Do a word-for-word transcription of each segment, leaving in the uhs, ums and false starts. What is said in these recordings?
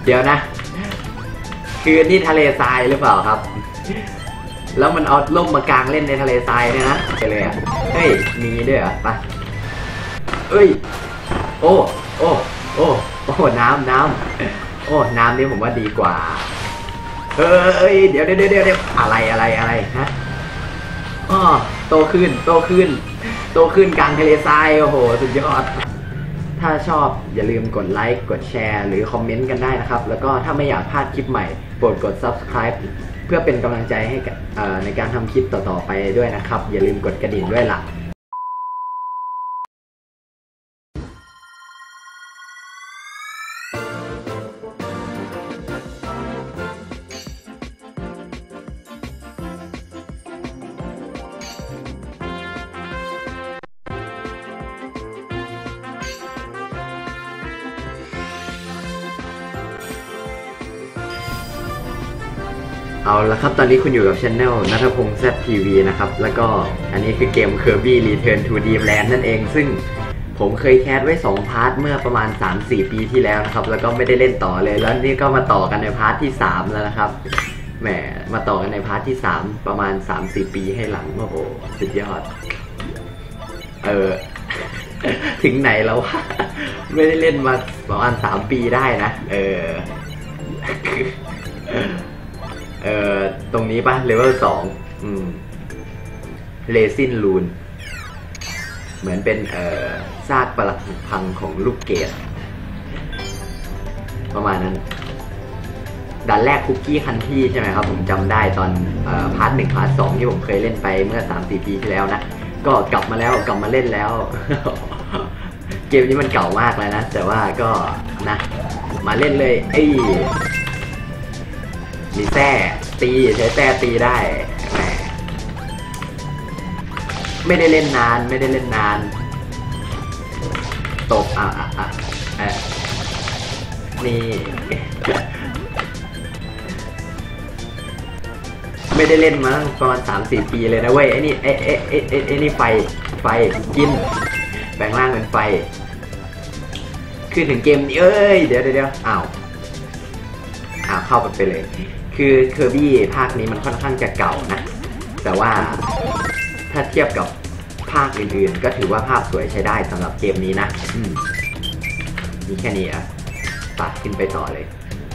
เดี๋ยวนะคือนี่ทะเลทรายหรือเปล่าครับแล้วมันเอาล่มมากางเล่นในทะเลทรายเนี่ยนะไปเลยอ่ะเฮ้ยมีด้วยเหรอไปเอ้ยโอ้โอ้โอ้โอ้น้ำน้ำโอ้น้ำนี่ผมว่าดีกว่าเอ้ยเดี๋ยวเดี๋ยวเดี๋ยวเดี๋ยวอะไรอะไรอะไรฮะอ๋อโตขึ้นโตขึ้นโตขึ้นกลางทะเลทรายโอ้โหสุดยอดถ้าชอบอย่าลืมกดไลค์กดแชร์หรือคอมเมนต์กันได้นะครับแล้วก็ถ้าไม่อยากพลาดคลิปใหม่โปรดกด ซับสไครบ์ เพื่อเป็นกำลังใจให้ในการทำคลิปต่อๆไปด้วยนะครับอย่าลืมกดกระดิ่งด้วยล่ะเอาละครับตอนนี้คุณอยู่กับช anel ณัฐพงษ์ แซด ที วี นะครับแล้วก็อันนี้คือเกม Kirby Return to Dreamland นั่นเองซึ่งผมเคยแคสไว้สองพาร์ทเมื่อประมาณ สามสี่ ปีที่แล้วนะครับแล้วก็ไม่ได้เล่นต่อเลยแล้วนี่ก็มาต่อกันในพาร์ทที่สามแล้วนะครับแหมมาต่อกันในพาร์ทที่สามประมาณ สามสี่ ปีให้หลังโอ้โหสุดยอดเออ ถึงไหนแล้ววะไม่ได้เล่นมาประมาณสามปีได้นะเออเอ่อตรงนี้ปะเลเวลสองอืมเรซินลูนเหมือนเป็นเอ่อซากปรักหักพังของลูกเกดประมาณนั้นด่านแรกคุกกี้คันที่ใช่ไหมครับผมจำได้ตอนเอ่อพาร์ทหนึ่งพาร์ทสองที่ผมเคยเล่นไปเมื่อ สามสี่ ปีที่แล้วนะก็กลับมาแล้วกลับมาเล่นแล้ว เกมนี้มันเก่ามากแล้วนะแต่ว่าก็นะมาเล่นเลยไอ้มีแต้ตีใช้แต้ตีได้แหมไม่ได้เล่นนานไม่ได้เล่นนานตบอ่ะอ่ะอ่ะอ่ะนี่ ไม่ได้เล่นมาประมาณ สามสี่ ปีเลยนะเว้ยไอ้นี่ไอ้ไอ้ไอ้ไอ้นี่ไฟไฟกินแปลงร่างเป็นไฟคือถึงเกมนี้เอ้ยเดี๋ยวเดี๋ยวอ้าวอ้าวเข้าไปเลยคือเคอร์บี้ภาคนี้มันค่อนข้างจะเก่านะแต่ว่าถ้าเทียบกับภาคอื่นๆก็ถือว่าภาพสวยใช้ได้สำหรับเกมนี้นะมีแค่นี้อ่ะตัดขึ้นไปต่อเลย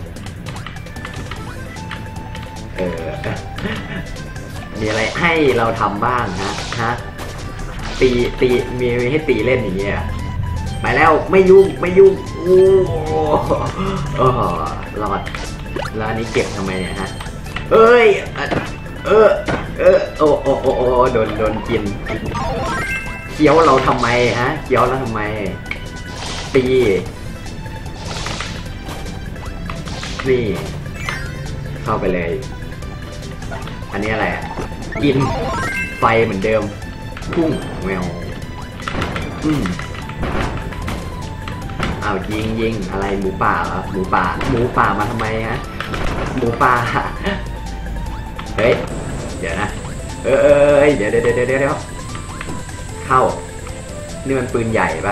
เออมีอะไรให้เราทำบ้างนะฮะตีตีมีให้ตีเล่นอย่างเงี้ยไปแล้วไม่ยุ่งไม่ยุ่งโอ้โอ้รอดแล้วอันนี้เก็บทำไมเนี่ยฮะเอ้ยเออเออโอ้โอ้โอ้โอ้โดนโดนกินเคี้ยวเราทำไมฮะเคี้ยวเราทำไมตีนี่เข้าไปเลยอันนี้อะไรอ่ะกินไฟเหมือนเดิมพุ่งแมวอืมอ้าวยิงยิงอะไรหมูป่าเหรอหมูป่าหมูป่ามาทำไมฮะหมูป่าเฮ้ยเดี๋ยวนะเออเออเดี๋ยวเดี๋ยวเดี๋ยวเดี๋ยวเข้านี่มันปืนใหญ่ปะ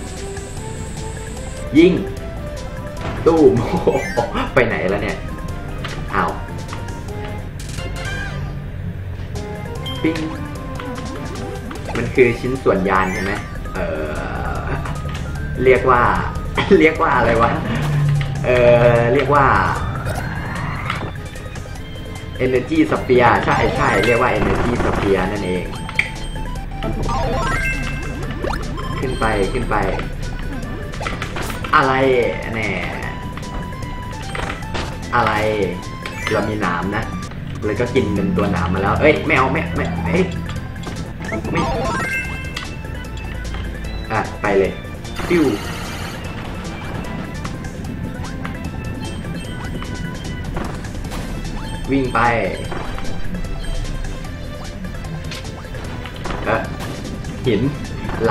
ยิงตู้มไปไหนแล้วเนี่ยอ้าวปิ้งมันคือชิ้นส่วนยานใช่ไหมเออเรียกว่าเรียกว่าอะไรวะเออเรียกว่า Energy Sphere ใช่ใช่เรียกว่า Energy Sphere นั่นเองขึ้นไปขึ้นไปอะไรแน่อะไรเรามีหนามนะเลยก็กินเป็นตัวหนามมาแล้วเอ้ยไม่เอาไม่ไม่ไม่ไม่อ่ะไปเลยฟิววิ่งไปเออหินไหล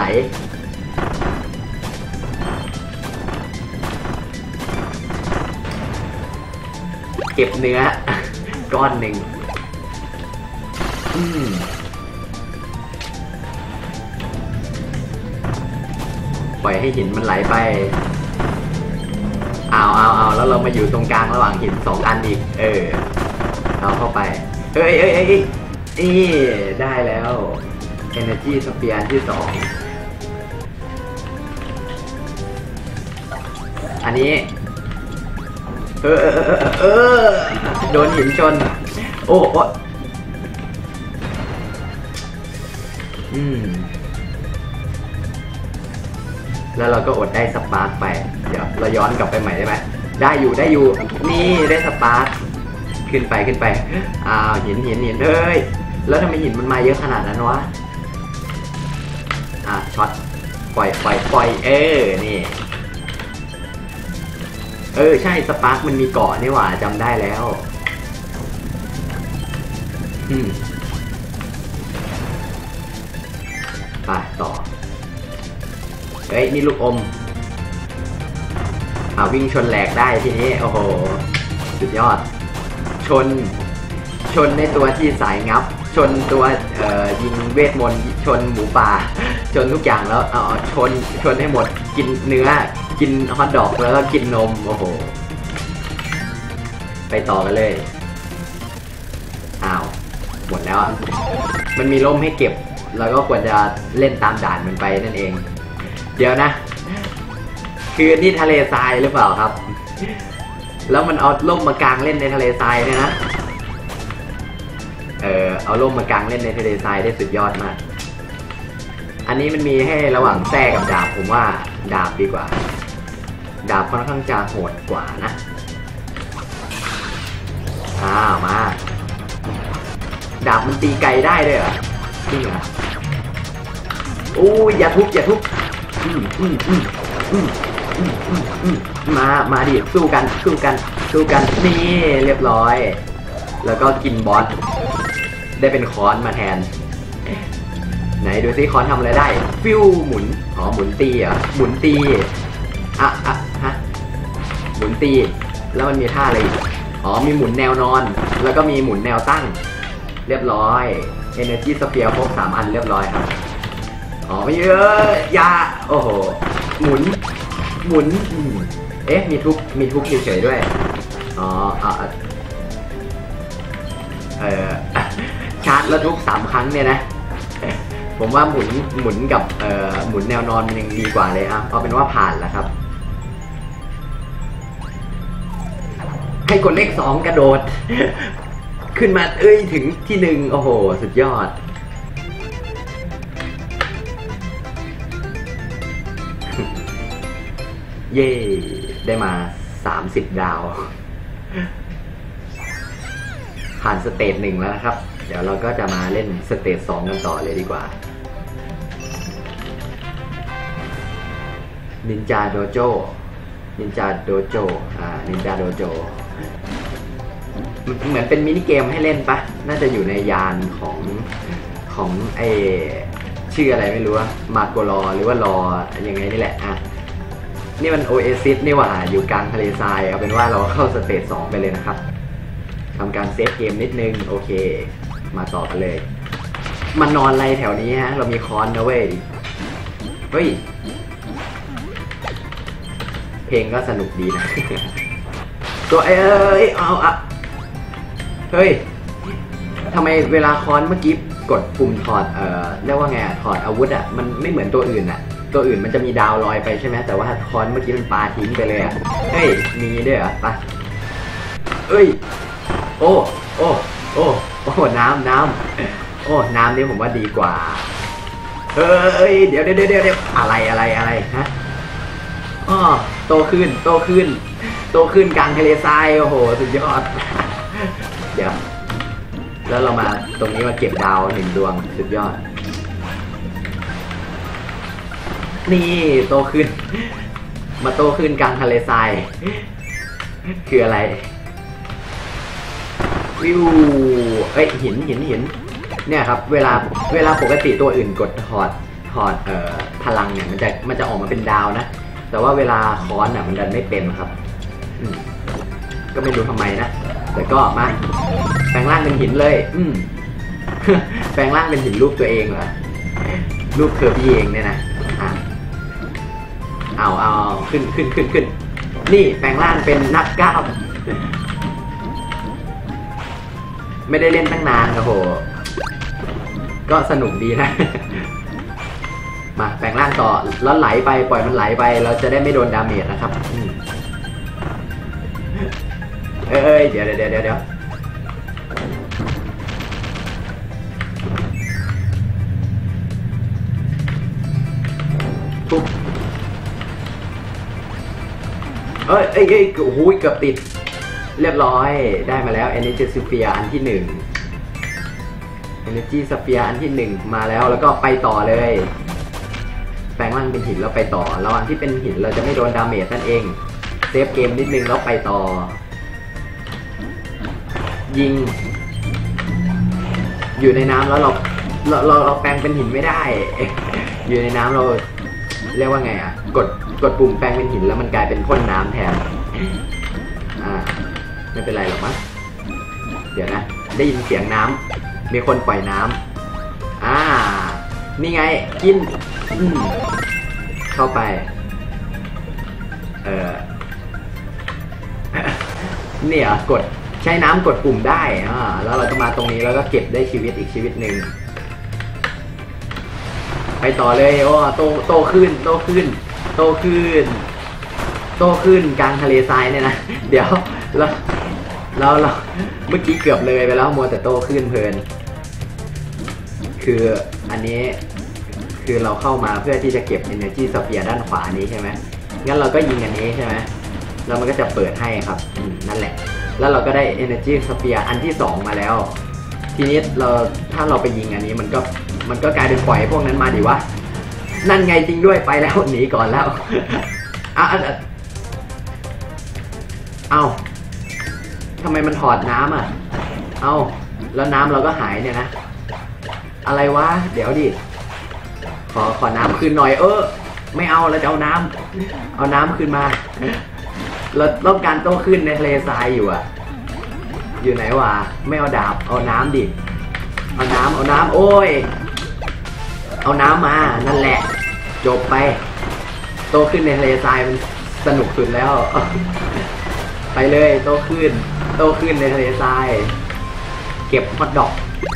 เก็บเนื้อก้อนหนึ่งอืมปล่อยให้หินมันไหลไปเอาเอาเอาแล้วเรามาอยู่ตรงกลางระหว่างหินสองอันอีกเออเอาเข้าไปเอ้ยเอ้ยเอ้ยนี่ได้แล้ว Energy Spear ที่สองอันนี้เออเออเออเออโดนหินชนโอ้โหอืมแล้วเราก็อดได้สปาร์คไปเดี๋ยวเราย้อนกลับไปใหม่ได้ไหมได้อยู่ได้อยู่นี่ได้สปาร์คขึ้นไปขึ้นไปอ้าวหินหินหินเอ้ยแล้วทำไมหินมันมาเยอะขนาดนั้นวะอ่ะช็อตปล่อยปล่อยปล่อยเออนี่เออใช่สปาร์คมันมีเกาะนี่หว่าจำได้แล้วอืมไปต่อเฮ้ยนี่ลูกอมอ่าวิ่งชนแหลกได้ทีนี้โอ้โหสุดยอดชนชนในตัวที่สายงับชนตัวเอ่อยิงเวทมนต์ชนหมูป่าชนทุกอย่างแล้วเอาชนชนให้หมดกินเนื้อกินฮอทดอกแล้วก็กินนมโอ้โหไปต่อกันเลยอ้าวหมดแล้วมันมีร่มให้เก็บแล้วก็ควรจะเล่นตามด่านมันไปนั่นเองเดี๋ยวนะคือนี่ทะเลทรายหรือเปล่าครับแล้วมันเอาร่มมากางเล่นในทะเลทรายเนี่ยนะเออเอาร่มมากางเล่นในทะเลทรายได้สุดยอดมากอันนี้มันมีให้ระหว่างแทรกกับดาบผมว่าดาบดีกว่าดาบค่อนข้างจะโหดกว่านะอ้าวมาดาบมันตีไกลได้ด้วยเหรอจริงเหรออู้อย่าทุบอย่าทุบอืมอืมอืมอืมอืมอืมอืมมามาดิสู้กันสู้กันสู้กันนี่เรียบร้อยแล้วก็กินบอสได้เป็นค้อนมาแทนไหนดูซิค้อนทำอะไรได้ฟิวหมุนอ๋อหมุนตีเหรอหมุนตีอ่ะอ่ะฮะหมุนตีแล้วมันมีท่าอะไรอีกอ๋อมีหมุนแนวนอนแล้วก็มีหมุนแนวตั้งเรียบร้อย Energy Spear ครบสามอันเรียบร้อยครับอ๋อไม่เยอะยาโอ้โหหมุนหมุนเอ๊ะมีทุบมีทุบเฉยๆด้วยอ๋ออ่ะเออชาร์จแล้วทุบสามครั้งเนี่ยนะผมว่าหมุนหมุนกับเอ่อหมุนแนวนอนมันยังดีกว่าเลยอ่ะเอาเป็นว่าผ่านแล้วครับให้กดเลขสองกระโดดขึ้นมาเอ้ยถึงที่หนึ่งโอ้โหสุดยอดเย่ได้มาสามสิบดาวผ่านสเตจหนึ่งแล้วนะครับเดี๋ยวเราก็จะมาเล่นสเตจสองกันต่อเลยดีกว่านินจาโดโจนินจาโดโจอ่านินจาโดโจเหมือนเป็นมินิเกมให้เล่นปะน่าจะอยู่ในยานของของไอชื่ออะไรไม่รู้ว่ามาโกรอหรือว่ารอยังไงนี่แหละอ่ะนี่มันโอเอซิสนี่หว่าอยู่กลางทะเลทรายเอาเป็นว่าเราเข้าสเตจสองไปเลยนะครับทำการเซฟเกมนิดนึงโอเคมาต่อกันเลยมันนอนอะไรแถวนี้ฮะเรามีคอนนะเว้ยเฮ้ยเพลงก็สนุกดีนะ ตัวเอ้ยเอาอะเฮ้ยทำไมเวลาคอนเมื่อกี้กดปุ่มถอดเอ่อเรียกว่าไงถอดอาวุธอ่ะมันไม่เหมือนตัวอื่นอ่ะตัวอื่นมันจะมีดาวลอยไปใช่ไหมแต่ว่าคอนเมื่อกี้มันปาทิ้งไปเลยอ่ะเฮ้ยมีด้วยเหรอไปเอ้ยโอ้โอ้โอ้โอ้น้ำน้ำโอ้น้ำนี่ผมว่าดีกว่าเฮ้ยเดี๋ยวเดี๋ยวเดี๋ยวเดี๋ยวอะไรอะไรอะไรฮะอ๋อโตขึ้นโตขึ้นโตขึ้นกลางทะเลทรายโอ้โหสุดยอดเดี๋ยวแล้วเรามาตรงนี้มาเก็บดาวหนึ่งดวงสุดยอดนี่โตขึ้นมาโตขึ้นกลางทะเลทรายคืออะไรวิวเอ้ยหินหินหินเนี่ยครับเวลาเวลาปกติตัวอื่นกดถอดถอดเอ่อพลังเนี่ยมันจะมันจะออกมาเป็นดาวนะแต่ว่าเวลาค้อนน่ะมันดันไม่เป็นครับก็ไม่รู้ทำไมนะแต่ก็มาแปลงร่างเป็นหินเลยอืม แปลงร่างเป็นหินรูปตัวเองเหรอรูปเคอร์บี้เองเนี่ยนะอ่ะเอาเอาขึ้นขึ้นขึ้นขึ้นนี่แปลงร่างเป็นนักกล้ามไม่ได้เล่นตั้งนานครับโหก็สนุกดีนะมาแปลงร่างต่อแล้วไหลไปปล่อยมันไหลไปเราจะได้ไม่โดนดาเมจนะครับเอ้ยเดี๋ยวเดี๋ยวเดี๋ยวเดี๋ยวทุบเอ้ยเอ้ยเอ้ยโอ้โหเกือบติดเรียบร้อยได้มาแล้ว Energy Sphere อันที่หนึ่ง Energy Sphere อันที่หนึ่งมาแล้วแล้วก็ไปต่อเลยแปลงร่างเป็นหินแล้วไปต่อระหว่างที่เป็นหินเราจะไม่โดนดาเมจนั่นเองเซฟเกมนิดนึงแล้วไปต่อยิงอยู่ในน้ำแล้วเราเราเราเราแปลงเป็นหินไม่ได้อยู่ในน้ำเราเรียกว่าไงอ่ะกดกดปุ่มแปลงเป็นหินแล้วมันกลายเป็นพ่นน้ำแทนอ่าไม่เป็นไรหรอกมั้งเดี๋ยวนะได้ยินเสียงน้ำมีคนปล่อยน้ำอ่านี่ไงกินเข้าไปเออเนี่ยกดใช้น้ำกดปุ่มได้อ่าแล้วเราจะมาตรงนี้แล้วก็เก็บได้ชีวิตอีกชีวิตหนึ่งไปต่อเลยโอ้โตโตขึ้นโตขึ้นโตขึ้นโตขึ้นกลางทะเลทรายเนี่ยนะเดี๋ยวเราเราเราเมื่อกี้เกือบเลยไปแล้วมัวแต่โตขึ้นเพลินคืออันนี้คือเราเข้ามาเพื่อที่จะเก็บ Energy Sphere ด้านขวานี้ใช่ไหมงั้นเราก็ยิงอันนี้ใช่ไหมแล้วมันก็จะเปิดให้ครับนั่นแหละแล้วเราก็ได้ Energy Sphere อันที่สองมาแล้วทีนี้เราถ้าเราไปยิงอันนี้มันก็มันก็กลายเป็นปล่อยพวกนั้นมาดิวะนั่นไงจริงด้วยไปแล้วหนีก่อนแล้วเอาเอาทำไมมันถอดน้ำอ่ะเอาแล้วน้ำเราก็หายเนี่ยนะอะไรวะเดี๋ยวดิขอขอน้ำคืนหน่อยเออไม่เอาเราจะเอาน้ำเอาน้ำคืนมาเราต้องการโต้ขึ้นในทะเลทรายอยู่อ่ะอยู่ไหนวะไม่เอาดาบเอาน้ำดิเอาน้ำเอาน้ำโอ้ยเอาน้ำมานั่นแหละจบไปโตขึ้นในทะเลทรายมันสนุกสุดแล้วไปเลยโตขึ้นโตขึ้นในทะเลทรายเก็บฮอทดอก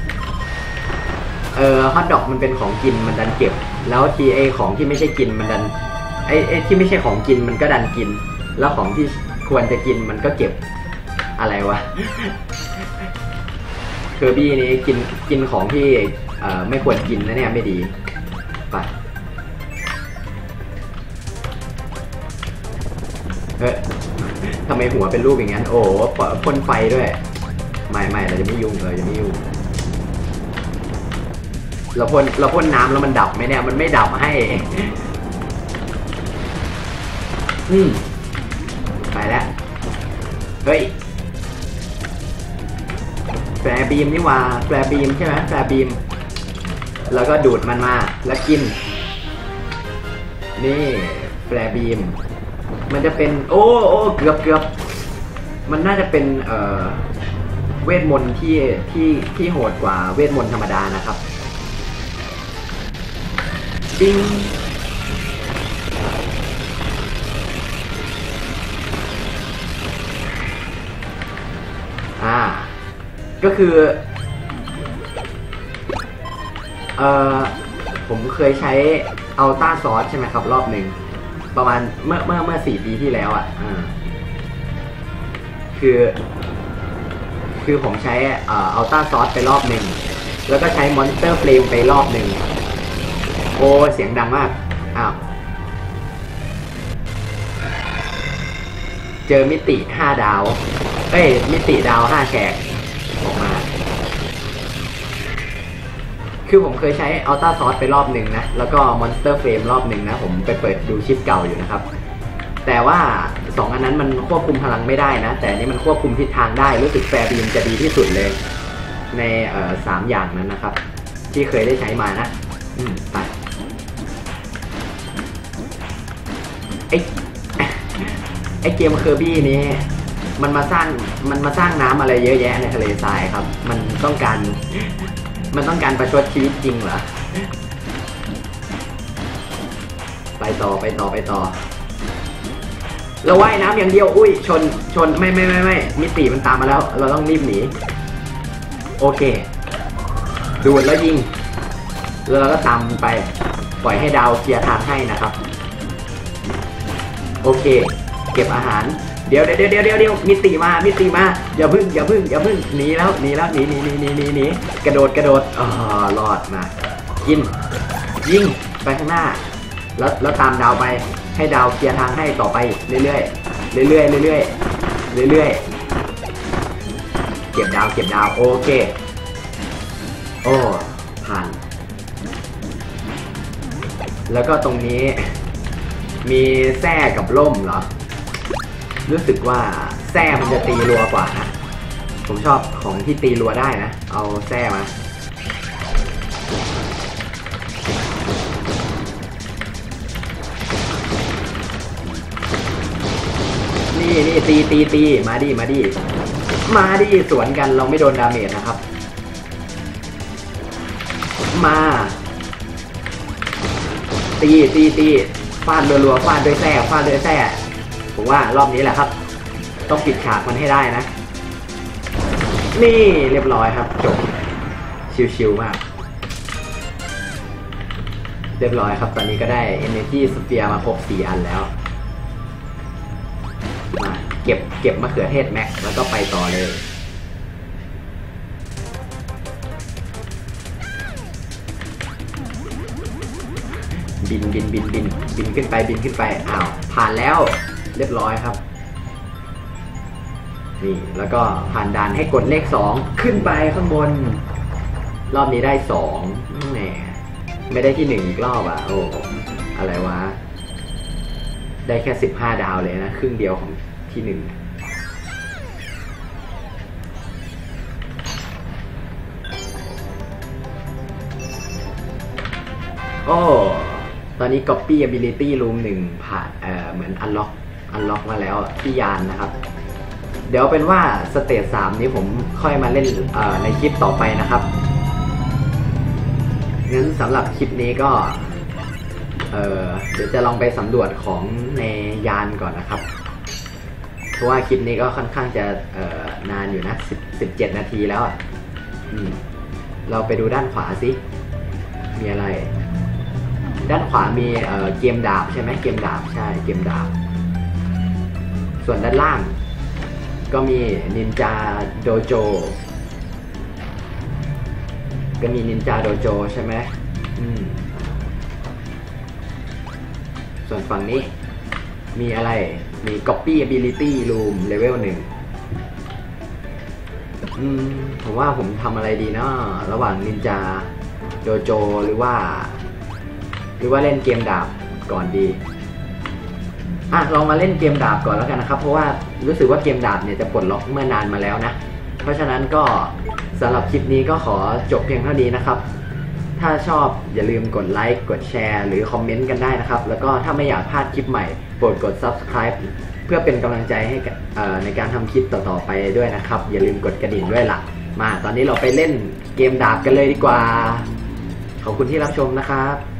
เออฮอทดอกมันเป็นของกินมันดันเก็บแล้วทีไอของที่ไม่ใช่กินมันดันไอไอที่ไม่ใช่ของกินมันก็ดันกินแล้วของที่ควรจะกินมันก็เก็บอะไรวะเคอร์บี้นี้กินกินของที่เอ่อไม่ควรกินนะเนี่ยไม่ดีไปเฮ้ยทำไมหัวเป็นรูปอย่างนั้นโอ้พ่นไฟด้วยไม่ไม่เราจะไม่ยุ่งเราจะไม่ยุ่งเราพ่นเราพ่นน้ำแล้วมันดับไหมเนี่ยมันไม่ดับให้อืมไปแล้วเฮ้ยแฟร์บีมนี่ว่าแฟร์บีมใช่ไหมแฟร์บีมแล้วก็ดูดมันมาแล้วกินนี่แฟร์บีมมันจะเป็นโอ้โอ้เกือบเกือบมันน่าจะเป็นเอ่อเวทมนต์ที่ที่ที่โหดกว่าเวทมนต์ธรรมดานะครับปิ้งอ่าก็คือเอ่อผมเคยใช้อัลต้าซอสใช่ไหมครับรอบหนึ่งประมาณเมื่อเมื่อเมื่อสี่ปีที่แล้วอ่ะอ่าคือคือผมใช้เอ่ออัลต้าซอสไปรอบหนึ่งแล้วก็ใช้มอนสเตอร์เฟลมไปรอบหนึ่งโอ้เสียงดังมากอ้าวเจอมิติห้าดาวเอ้ยมิติดาวห้าแฉกออกมาคือผมเคยใช้อัลต้าซอสไปรอบหนึ่งนะแล้วก็มอนสเตอร์เฟรมรอบหนึ่งนะผมไปเปิดดูชิปเก่าอยู่นะครับแต่ว่าสองอันนั้นมันควบคุมพลังไม่ได้นะแต่อันนี้มันควบคุมทิศทางได้รู้สึกแฟร์บีมจะดีที่สุดเลยในเอ่อสามอย่างนั้นนะครับที่เคยได้ใช้มานะอืมไปไอไอเกมเคอร์บี้นี้มันมาสร้างมันมาสร้างน้ำอะไรเยอะแยะในทะเลทรายครับมันต้องการมันต้องการประชดชีวิตจริงเหรอไปต่อไปต่อไปต่อเราว่ายน้ำอย่างเดียวอุ้ยชนชนไม่ไม่ไม่ไม่มิติมันตามมาแล้วเราต้องรีบหนีโอเคดูดแล้วยิงแล้วเราก็ตามไปปล่อยให้ดาวเคลียร์ทางให้นะครับโอเคเก็บอาหารเดี๋ยวเดี๋ยวเดี๋ยวเดี๋ยวเดี๋ยวมิติมามิติมาอย่าพึ่งอย่าพึ่งอย่าพึ่งหนีแล้วหนีแล้วหนีหนีหนีหนีหนีหนีกระโดดกระโดดอ๋อรอดมากินยิงไปข้างหน้าแล้วแล้วตามดาวไปให้ดาวเคลียร์ทางให้ต่อไปเรื่อยๆเรื่อยๆเรื่อยๆเรื่อยๆเก็บดาวเก็บดาวโอเคโอ้ผ่านแล้วก็ตรงนี้มีแส้กับล่มเหรอรู้สึกว่าแส้มันจะตีรัวกว่านะผมชอบของที่ตีรัวได้นะเอาแส้มานี่นี่ตีตีตีมาดิมาดิมาดิสวนกันเราไม่โดนดาเมจนะครับมาตีตีตีฟาดรัวๆฟาดด้วยแส้ฟาดด้วยแส้ผมว่ารอบนี้แหละครับต้องปิดฉากมันให้ได้นะนี่เรียบร้อยครับจบชิวๆมากเรียบร้อยครับตอนนี้ก็ได้ Energy Sphere มาครบสี่อันแล้วมาเก็บเก็บมะเขือเทศแม็กแล้วก็ไปต่อเลยบินบินบินบินบินขึ้นไปบินขึ้นไปอ้าวผ่านแล้วเรียบร้อยครับนี่แล้วก็ผ่านด่านให้กดเลขสองขึ้นไปข้างบนรอบนี้ได้สองแหมไม่ได้ที่หนึ่งอีกรอบอ่ะโอ้อะไรวะได้แค่สิบห้าดาวเลยนะครึ่งเดียวของที่หนึ่งโอ้ตอนนี้ Copy Ability Room หนึ่งผ่านเอ่อเหมือน Unlock Unlock มาแล้วที่ยานนะครับเดี๋ยวเป็นว่าสเตจสามนี้ผมค่อยมาเล่นเอ่อในคลิปต่อไปนะครับงั้นสำหรับคลิปนี้ก็เอ่อเดี๋ยวจะลองไปสำรวจของในยานก่อนนะครับเพราะว่าคลิปนี้ก็ค่อนข้างจะเอ่อนานอยู่นะสิบ สิบเจ็ดนาทีแล้วอ่ะอืมเราไปดูด้านขวาสิมีอะไรด้านขวามีเอ่อเกมดาบใช่ไหมเกมดาบใช่เกมดาบส่วนด้านล่างก็มีนินจาโดโจก็มีนินจาโดโจใช่ไหมอืมส่วนฝั่งนี้มีอะไรมี Copy Ability Room Level หนึ่งอืมผมว่าผมทำอะไรดีเนาะระหว่างนินจาโดโจหรือว่าหรือว่าเล่นเกมดาบก่อนดีอ่ะลองมาเล่นเกมดาบก่อนแล้วกันนะครับเพราะว่ารู้สึกว่าเกมดาบเนี่ยจะปลดล็อกเมื่อนานมาแล้วนะเพราะฉะนั้นก็สำหรับคลิปนี้ก็ขอจบเพียงเท่านี้นะครับถ้าชอบอย่าลืมกดไลค์กดแชร์หรือคอมเมนต์กันได้นะครับแล้วก็ถ้าไม่อยากพลาดคลิปใหม่โปรดกด ซับสไครบ์ เพื่อเป็นกำลังใจให้ในการทำคลิปต่อๆไปด้วยนะครับอย่าลืมกดกระดิ่งด้วยล่ะมาตอนนี้เราไปเล่นเกมดาบกันเลยดีกว่าขอบคุณที่รับชมนะครับ